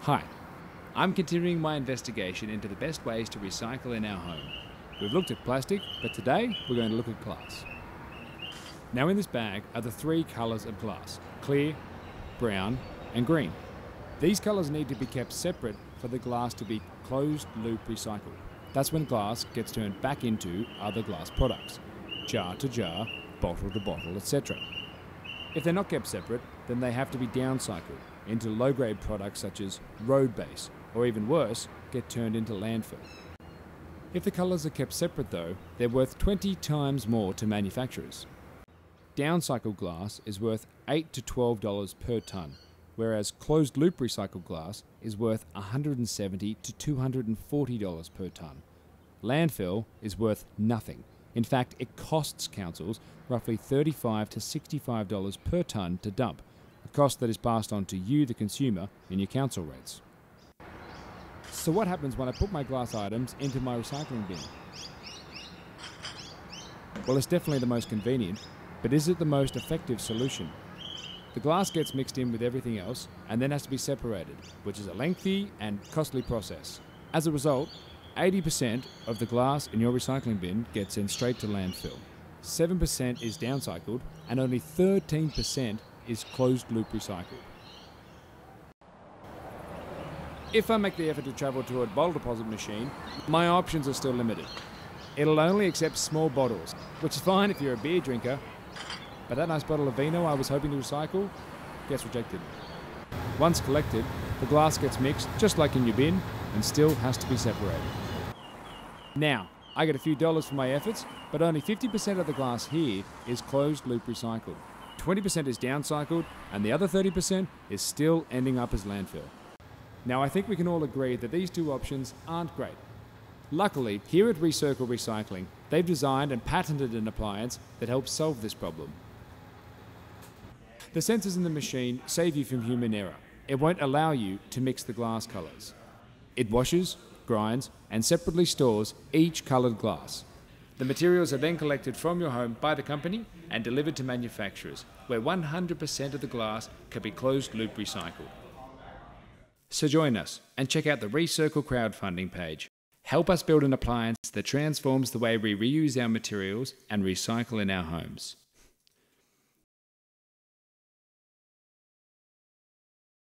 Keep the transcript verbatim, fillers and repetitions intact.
Hi, I'm continuing my investigation into the best ways to recycle in our home. We've looked at plastic, but today we're going to look at glass. Now in this bag are the three colours of glass: clear, brown and green. These colours need to be kept separate for the glass to be closed loop recycled. That's when glass gets turned back into other glass products, jar to jar, bottle to bottle, et cetera. If they're not kept separate, then they have to be downcycled into low-grade products such as road base, or even worse, get turned into landfill. If the colours are kept separate though, they're worth twenty times more to manufacturers. Downcycled glass is worth eight to twelve dollars per tonne, whereas closed-loop recycled glass is worth one hundred seventy to two hundred forty dollars per tonne. Landfill is worth nothing. In fact, it costs councils roughly thirty-five to sixty-five dollars per tonne to dump, a cost that is passed on to you, the consumer, in your council rates. So what happens when I put my glass items into my recycling bin? Well, it's definitely the most convenient, but is it the most effective solution? The glass gets mixed in with everything else and then has to be separated, which is a lengthy and costly process. As a result, eighty percent of the glass in your recycling bin gets sent straight to landfill. seven percent is downcycled and only thirteen percent is closed-loop recycled. If I make the effort to travel to a bottle deposit machine, my options are still limited. It'll only accept small bottles, which is fine if you're a beer drinker, but that nice bottle of vino I was hoping to recycle gets rejected. Once collected, the glass gets mixed just like in your bin and still has to be separated. Now, I get a few dollars for my efforts, but only fifty percent of the glass here is closed-loop recycled. twenty percent is downcycled, and the other thirty percent is still ending up as landfill. Now, I think we can all agree that these two options aren't great. Luckily, here at Recircle Recycling, they've designed and patented an appliance that helps solve this problem. The sensors in the machine save you from human error. It won't allow you to mix the glass colours. It washes, grinds, and separately stores each coloured glass. The materials are then collected from your home by the company and delivered to manufacturers, where one hundred percent of the glass can be closed-loop recycled. So join us and check out the Recircle crowdfunding page. Help us build an appliance that transforms the way we reuse our materials and recycle in our homes.